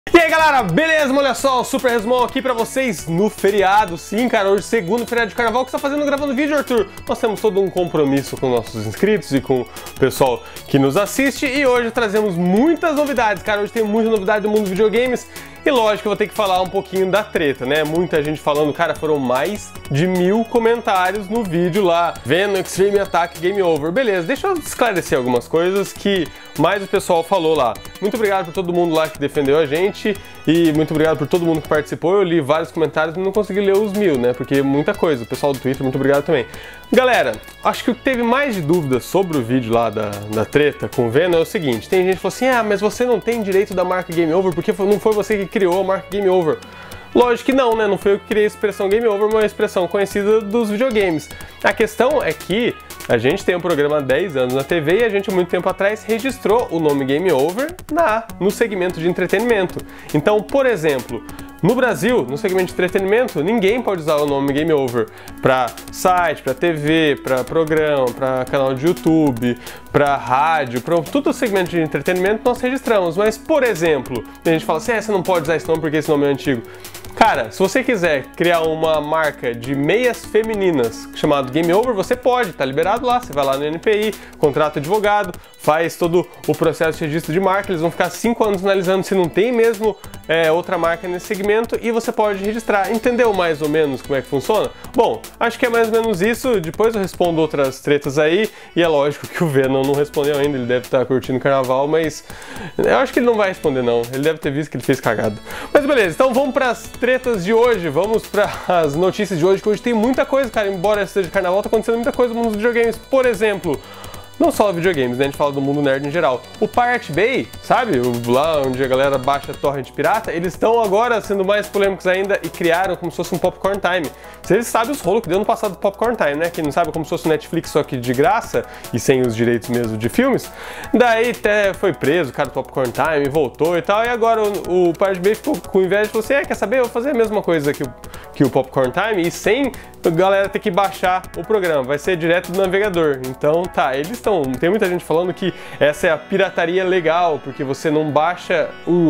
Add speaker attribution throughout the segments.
Speaker 1: E aí galera, beleza? Olha só, o Super Resumão aqui pra vocês no feriado. Sim, cara, hoje segundo feriado de carnaval. O que você tá fazendo gravando vídeo, Arthur? Nós temos todo um compromisso com nossos inscritos e com o pessoal que nos assiste. E hoje trazemos muitas novidades, cara. Hoje tem muita novidade do mundo dos videogames. E lógico, eu vou ter que falar um pouquinho da treta, né? Muita gente falando, cara, foram mais de 1000 comentários no vídeo lá, vendo Extreme Attack Game Over. Beleza, deixa eu esclarecer algumas coisas que mais o pessoal falou lá. Muito obrigado por todo mundo lá que defendeu a gente e muito obrigado por todo mundo que participou. Eu li vários comentários, mas não consegui ler os 1000, né? Porque muita coisa. O pessoal do Twitter, muito obrigado também. Galera, acho que o que teve mais de dúvidas sobre o vídeo lá da treta com o Venom é o seguinte: tem gente que falou assim, ah, mas você não tem direito da marca Game Over porque não foi você que criou a marca Game Over. Lógico que não, né? Não foi eu que criei a expressão Game Over, mas uma expressão conhecida dos videogames. A questão é que a gente tem um programa há 10 anos na TV e a gente, há muito tempo atrás, registrou o nome Game Over no segmento de entretenimento. Então, por exemplo, no Brasil, no segmento de entretenimento, ninguém pode usar o nome Game Over para site, para TV, para programa, para canal de YouTube, para rádio, para todo o segmento de entretenimento nós registramos. Mas, por exemplo, a gente fala assim, você não pode usar esse nome porque esse nome é antigo. Cara, se você quiser criar uma marca de meias femininas chamado Game Over, você pode, tá liberado lá. Você vai lá no NPI, contrata advogado, faz todo o processo de registro de marca, eles vão ficar 5 anos analisando se não tem mesmo outra marca nesse segmento e você pode registrar. Entendeu mais ou menos como é que funciona? Bom, acho que é mais ou menos isso. Depois eu respondo outras tretas aí e é lógico que o Venom não respondeu ainda, ele deve estar curtindo o carnaval, mas eu acho que ele não vai responder não, ele deve ter visto que ele fez cagada. Mas beleza, então vamos para as tretas de hoje, vamos para as notícias de hoje, que hoje tem muita coisa, cara, embora seja de carnaval, tá acontecendo muita coisa no mundo dos videogames. Por exemplo, não só videogames, né? A gente fala do mundo nerd em geral. O Pirate Bay, sabe? Lá onde a galera baixa torrent pirata, eles estão agora sendo mais polêmicos ainda e criaram como se fosse um Popcorn Time. Vocês sabem os rolos que deu no passado do Popcorn Time, né? Quem não sabe, como se fosse o Netflix, só que de graça e sem os direitos mesmo de filmes. Daí até foi preso o cara do Popcorn Time, voltou e tal. E agora o Pirate Bay ficou com inveja e falou assim, quer saber? Eu vou fazer a mesma coisa que o Popcorn Time e sem a galera ter que baixar o programa. Vai ser direto do navegador. Então tá, tem muita gente falando que essa é a pirataria legal, porque você não baixa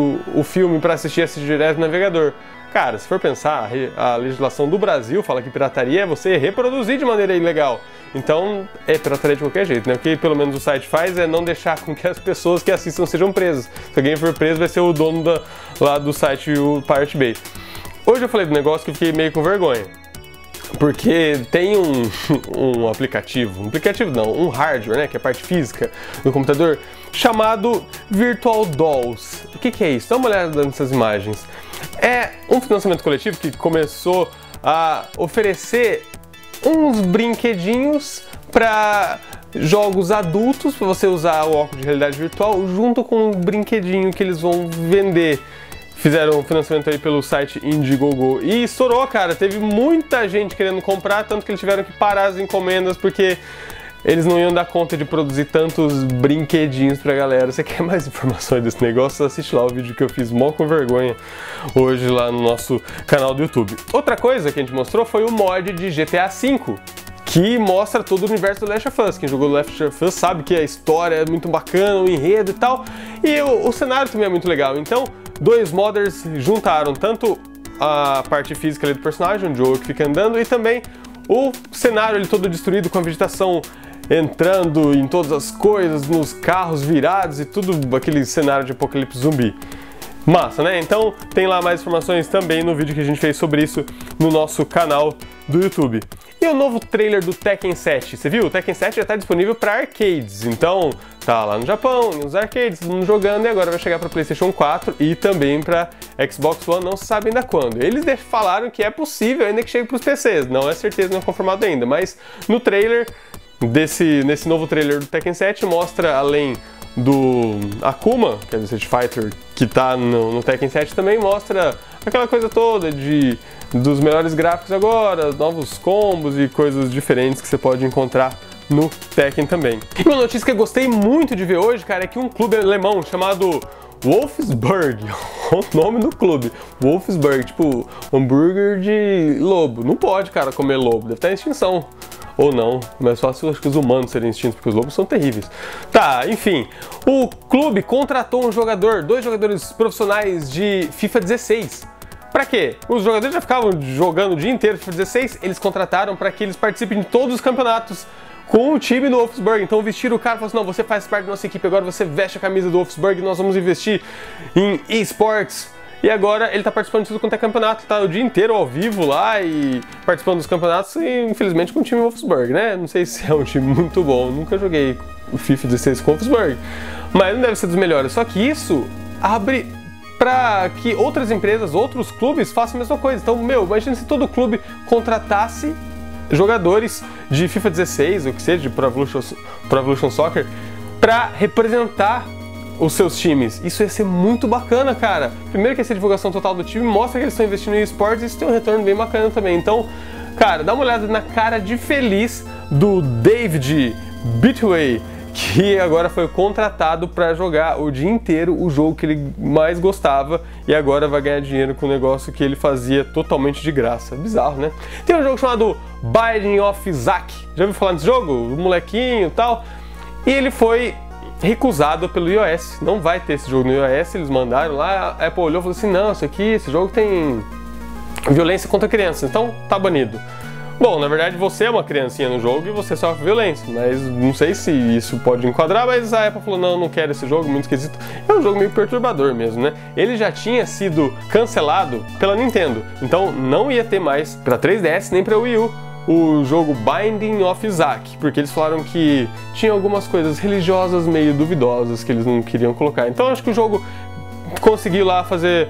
Speaker 1: o filme para assistir direto do navegador. Cara, se for pensar, a legislação do Brasil fala que pirataria é você reproduzir de maneira ilegal. Então, é pirataria de qualquer jeito, né? O que pelo menos o site faz é não deixar com que as pessoas que assistam sejam presas. Se alguém for preso, vai ser o dono lá do site, o Pirate Bay. Hoje eu falei do negócio que eu fiquei meio com vergonha. Porque tem um aplicativo não, um hardware, né, que é a parte física do computador, chamado Virtual Dolls. O que é isso? Dá uma olhada nessas imagens. É um financiamento coletivo que começou a oferecer uns brinquedinhos para jogos adultos, para você usar o óculos de realidade virtual, junto com um brinquedinho que eles vão vender. Fizeram um financiamento aí pelo site Indiegogo e estourou, cara. Teve muita gente querendo comprar, tanto que eles tiveram que parar as encomendas porque eles não iam dar conta de produzir tantos brinquedinhos pra galera. Você quer mais informações desse negócio? Assiste lá o vídeo que eu fiz mó com vergonha hoje lá no nosso canal do YouTube. Outra coisa que a gente mostrou foi o mod de GTA V, que mostra todo o universo do Last of Us. Quem jogou Last of Us sabe que a história é muito bacana, o enredo e tal. E o cenário também é muito legal. Então, dois modders juntaram tanto a parte física ali do personagem, o Joe que fica andando, e também o cenário ele todo destruído com a vegetação entrando em todas as coisas, nos carros virados e tudo aquele cenário de apocalipse zumbi. Massa, né? Então tem lá mais informações também no vídeo que a gente fez sobre isso no nosso canal do YouTube. E o novo trailer do Tekken 7, você viu? O Tekken 7 já está disponível para arcades, então tá lá no Japão, nos arcades, todo mundo jogando, e agora vai chegar para PlayStation 4 e também para Xbox One, não se sabe ainda quando. Eles falaram que é possível ainda que chegue para os PCs, não é certeza, não é confirmado ainda, mas no trailer, nesse novo trailer do Tekken 7, mostra além do Akuma, que é o Street Fighter que tá no Tekken 7, também mostra aquela coisa toda dos melhores gráficos agora, novos combos e coisas diferentes que você pode encontrar no Tekken também. E uma notícia que eu gostei muito de ver hoje, cara, é que um clube alemão chamado Wolfsburg, o nome do clube, Wolfsburg, tipo hambúrguer de lobo. Não pode, cara, comer lobo, deve estar em extinção. Ou não, mas só se os humanos serem extintos, porque os lobos são terríveis. Tá, enfim, o clube contratou dois jogadores profissionais de FIFA 16. Pra quê? Os jogadores já ficavam jogando o dia inteiro FIFA 16, eles contrataram para que eles participem de todos os campeonatos com o time do Wolfsburg. Então vestiram o cara e falaram assim, não, você faz parte da nossa equipe, agora você veste a camisa do Wolfsburg e nós vamos investir em esportes. E agora ele tá participando de tudo quanto é campeonato, tá o dia inteiro ao vivo lá e participando dos campeonatos e infelizmente com o time Wolfsburg, né? Não sei se é um time muito bom, nunca joguei o FIFA 16 com o Wolfsburg, mas não deve ser dos melhores. Só que isso abre para que outras empresas, outros clubes façam a mesma coisa. Então, imagina se todo clube contratasse jogadores de FIFA 16, ou que seja, de Pro Evolution Soccer, para representar os seus times. Isso ia ser muito bacana, cara. Primeiro que essa divulgação total do time mostra que eles estão investindo em esportes e isso tem um retorno bem bacana também. Então, cara, dá uma olhada na cara de feliz do David Bitway, que agora foi contratado para jogar o dia inteiro o jogo que ele mais gostava e agora vai ganhar dinheiro com um negócio que ele fazia totalmente de graça. Bizarro, né? Tem um jogo chamado Binding of Isaac. Já ouviu falar desse jogo? O molequinho e tal. E ele foi recusado pelo iOS. Não vai ter esse jogo no iOS, eles mandaram lá, a Apple olhou e falou assim, não, esse jogo tem violência contra crianças, então tá banido. Bom, na verdade você é uma criancinha no jogo e você sofre violência, mas não sei se isso pode enquadrar, mas a Apple falou, não quero esse jogo, muito esquisito. É um jogo meio perturbador mesmo, né? Ele já tinha sido cancelado pela Nintendo, então não ia ter mais pra 3DS nem pra Wii U o jogo Binding of Isaac, porque eles falaram que tinha algumas coisas religiosas meio duvidosas que eles não queriam colocar. Então acho que o jogo conseguiu lá fazer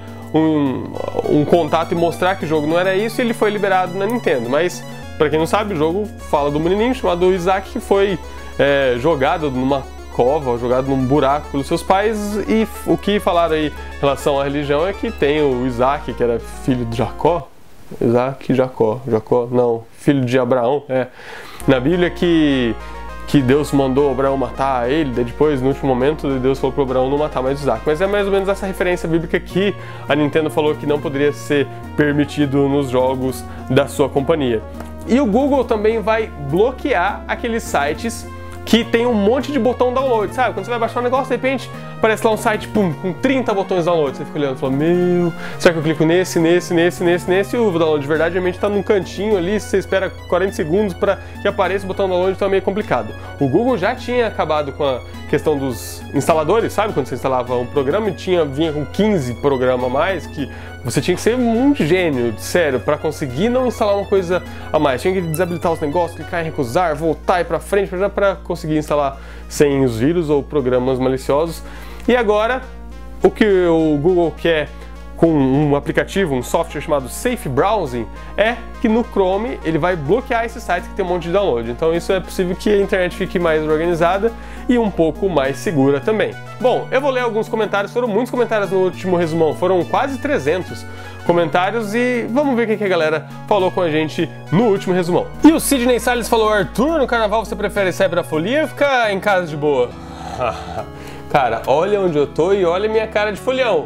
Speaker 1: um contato e mostrar que o jogo não era isso e ele foi liberado na Nintendo. Mas, pra quem não sabe, o jogo fala do menininho chamado Isaac que foi jogado numa cova, jogado num buraco pelos seus pais, e o que falaram aí em relação à religião é que tem o Isaac, que era filho de Jacó, Jacó, não, filho de Abraão, na Bíblia que Deus mandou Abraão matar ele, daí depois, no último momento, Deus falou para Abraão não matar mais Isaac. Mas é mais ou menos essa referência bíblica que a Nintendo falou que não poderia ser permitido nos jogos da sua companhia. E o Google também vai bloquear aqueles sites que tem um monte de botão download, sabe? Quando você vai baixar um negócio, de repente aparece lá um site, pum, com 30 botões download. Você fica olhando e fala, será que eu clico nesse, e o download de verdade realmente está num cantinho ali, você espera 40 segundos para que apareça o botão download, então é meio complicado. O Google já tinha acabado com a questão dos instaladores, sabe? Quando você instalava um programa e vinha com 15 programas a mais, que você tinha que ser um gênio, sério, para conseguir não instalar uma coisa a mais. Tinha que desabilitar os negócios, clicar em recusar, voltar e para frente, para conseguir instalar sem os vírus ou programas maliciosos. E agora, o que o Google quer com um aplicativo, um software chamado Safe Browsing, é que no Chrome ele vai bloquear esses sites que tem um monte de download. Então isso é possível que a internet fique mais organizada e um pouco mais segura também. Bom, eu vou ler alguns comentários, foram muitos comentários no último resumão, foram quase 300 comentários e vamos ver o que a galera falou com a gente no último resumão. E o Sidney Salles falou, Arthur, no carnaval você prefere sair pra folia ou ficar em casa de boa? Cara, olha onde eu tô e olha minha cara de folião.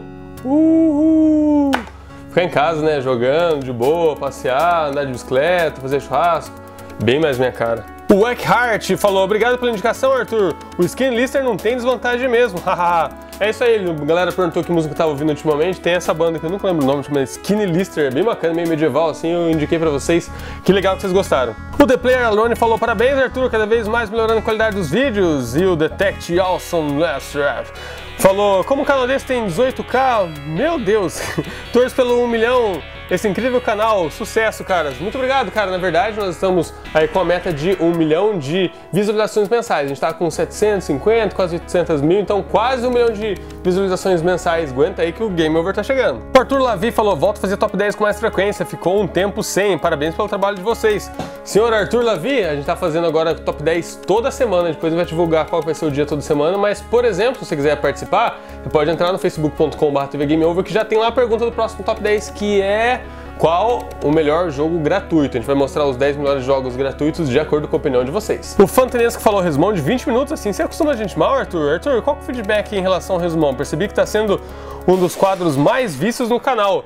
Speaker 1: Ficar em casa, né, jogando de boa, passear, andar de bicicleta, fazer churrasco, bem mais minha cara. O Eckhart falou, obrigado pela indicação, Arthur, o Skinny Lister não tem desvantagem mesmo, hahaha. É isso aí, a galera perguntou que música eu tava ouvindo ultimamente, tem essa banda que eu nunca lembro o nome, chama Skinny Lister, é bem bacana, meio medieval assim, eu indiquei pra vocês, que legal que vocês gostaram. O The Player Alone falou, parabéns, Arthur, cada vez mais melhorando a qualidade dos vídeos, e o Detect Awesome Lester falou, como o canal desse tem 18k, meu Deus, torço pelo 1 milhão, esse incrível canal, sucesso, caras. Muito obrigado, cara. Na verdade, nós estamos aí com a meta de 1 milhão de visualizações mensais. A gente tá com 750, quase 800 mil, então quase 1 milhão de visualizações mensais. Aguenta aí que o Game Over tá chegando. O Arthur Lavi falou, volto a fazer top 10 com mais frequência, ficou um tempo sem, parabéns pelo trabalho de vocês. Senhor Arthur Lavi, a gente tá fazendo agora top 10 toda semana, depois a gente vai divulgar qual vai ser o dia toda semana, mas, por exemplo, se você quiser participar, você pode entrar no facebook.com/tvgameover que já tem lá a pergunta do próximo top 10, que é qual o melhor jogo gratuito. A gente vai mostrar os 10 melhores jogos gratuitos de acordo com a opinião de vocês. O Fantanesco falou resumão de 20 minutos, assim, você acostuma a gente mal, Arthur? Arthur, qual que é o feedback em relação ao resumão? Percebi que tá sendo um dos quadros mais vistos no canal.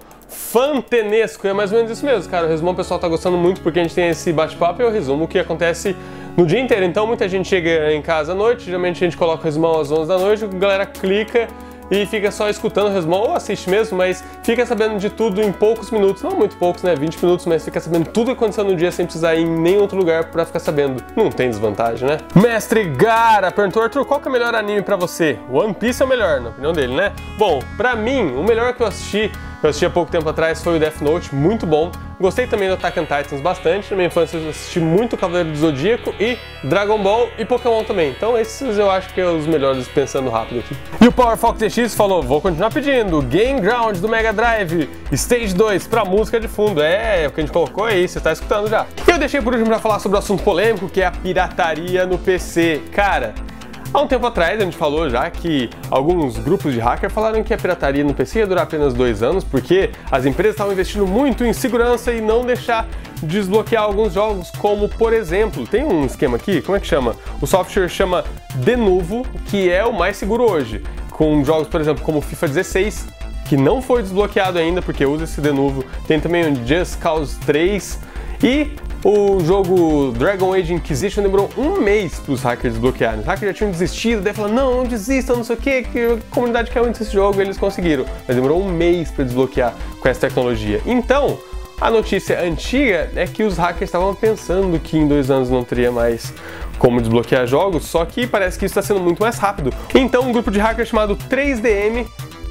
Speaker 1: fantenesco. É mais ou menos isso mesmo, cara. O resumão o pessoal tá gostando muito porque a gente tem esse bate-papo e eu resumo o que acontece no dia inteiro. Então muita gente chega em casa à noite, geralmente a gente coloca o resumão às 11 da noite, a galera clica e fica só escutando o resumão, ou assiste mesmo, mas fica sabendo de tudo em poucos minutos, não muito poucos, né, 20 minutos, mas fica sabendo tudo que aconteceu no dia sem precisar ir em nenhum outro lugar pra ficar sabendo. Não tem desvantagem, né? Mestre Gara perguntou, Arthur, qual que é o melhor anime pra você? One Piece é o melhor, na opinião dele, né? Bom, pra mim, o melhor que eu assisti há pouco tempo atrás, foi o Death Note, muito bom. Gostei também do Attack on Titans bastante, na minha infância eu assisti muito Cavaleiro do Zodíaco e Dragon Ball e Pokémon também. Então esses eu acho que é os melhores pensando rápido aqui. E o Power Fox TX falou, vou continuar pedindo, Game Ground do Mega Drive, Stage 2 pra música de fundo. É o que a gente colocou aí, você tá escutando já. E eu deixei por último pra falar sobre o assunto polêmico, que é a pirataria no PC. Cara, há um tempo atrás a gente falou já que alguns grupos de hacker falaram que a pirataria no PC ia durar apenas 2 anos porque as empresas estavam investindo muito em segurança e não deixar desbloquear alguns jogos, como por exemplo, tem um esquema aqui, como é que chama? O software chama Denuvo, que é o mais seguro hoje, com jogos, por exemplo, como FIFA 16, que não foi desbloqueado ainda porque usa esse Denuvo, tem também o Just Cause 3 e o jogo Dragon Age Inquisition demorou 1 mês para os hackers desbloquearem. Os hackers já tinham desistido, daí falaram, não desistam, não sei o que a comunidade quer muito esse jogo, e eles conseguiram. Mas demorou 1 mês para desbloquear com essa tecnologia. Então, a notícia antiga é que os hackers estavam pensando que em 2 anos não teria mais como desbloquear jogos, só que parece que isso está sendo muito mais rápido. Então, um grupo de hackers chamado 3DM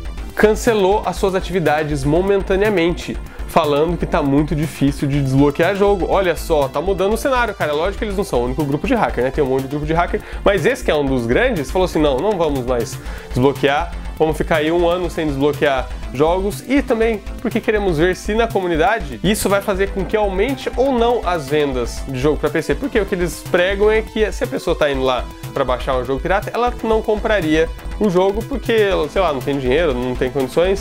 Speaker 1: cancelou as suas atividades momentaneamente, falando que tá muito difícil de desbloquear jogo. Olha só, tá mudando o cenário, cara. Lógico que eles não são o único grupo de hacker, né? Tem um monte de grupo de hacker, mas esse que é um dos grandes, falou assim, não vamos mais desbloquear, vamos ficar aí 1 ano sem desbloquear jogos e também porque queremos ver se na comunidade isso vai fazer com que aumente ou não as vendas de jogo para PC, porque o que eles pregam é que se a pessoa tá indo lá para baixar um jogo pirata, ela não compraria o jogo porque, sei lá, não tem dinheiro, não tem condições.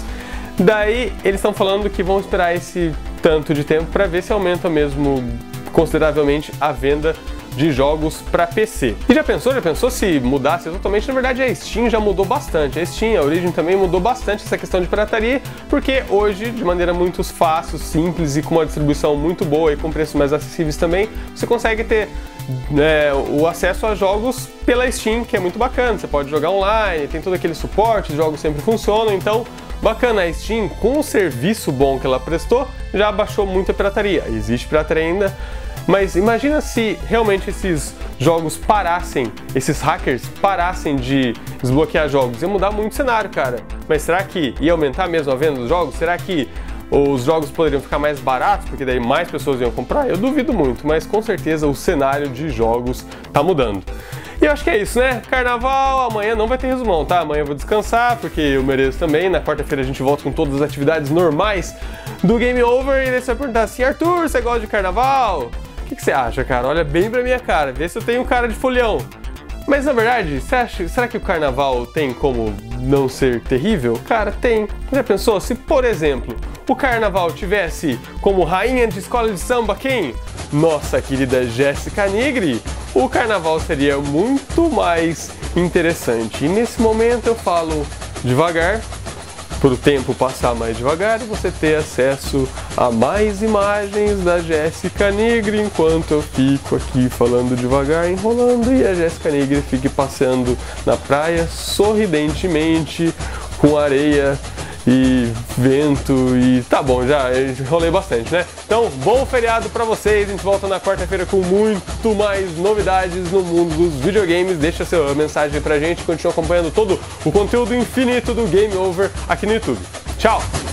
Speaker 1: Daí eles estão falando que vão esperar esse tanto de tempo para ver se aumenta mesmo consideravelmente a venda de jogos para PC. E já pensou se mudasse totalmente? Na verdade a Steam já mudou bastante. A Steam, a Origin também mudou bastante essa questão de pirataria, porque hoje, de maneira muito fácil, simples e com uma distribuição muito boa e com preços mais acessíveis também, você consegue ter o acesso a jogos pela Steam, que é muito bacana. Você pode jogar online, tem todo aquele suporte, os jogos sempre funcionam, então bacana. A Steam, com o serviço bom que ela prestou, já baixou muito a pirataria. Existe pirataria ainda, mas imagina se realmente esses jogos parassem, esses hackers parassem de desbloquear jogos. Ia mudar muito o cenário, cara. Mas será que ia aumentar mesmo a venda dos jogos? Será que os jogos poderiam ficar mais baratos, porque daí mais pessoas iam comprar? Eu duvido muito, mas com certeza o cenário de jogos tá mudando. E eu acho que é isso, né? Carnaval, amanhã não vai ter resumão, tá? Amanhã eu vou descansar, porque eu mereço também. Na quarta-feira a gente volta com todas as atividades normais do Game Over. E daí você vai perguntar assim, Arthur, você gosta de carnaval? O que você acha, cara? Olha bem pra minha cara, vê se eu tenho cara de folião. Mas na verdade, será que o carnaval tem como não ser terrível? Cara, tem. Já pensou? Se, por exemplo, o carnaval tivesse como rainha de escola de samba quem? Nossa querida Jéssica Nigri, o carnaval seria muito mais interessante. E nesse momento eu falo devagar, para o tempo passar mais devagar e você ter acesso a mais imagens da Jéssica Nigri enquanto eu fico aqui falando devagar, enrolando, e a Jéssica Nigri fique passeando na praia sorridentemente com areia e vento e tá bom, já enrolei bastante, né? Então, bom feriado pra vocês, a gente volta na quarta-feira com muito mais novidades no mundo dos videogames. Deixa sua mensagem pra gente, continua acompanhando todo o conteúdo infinito do Game Over aqui no YouTube. Tchau!